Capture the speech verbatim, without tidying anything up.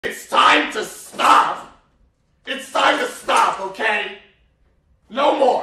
It's time to stop! It's time to stop, okay? No more!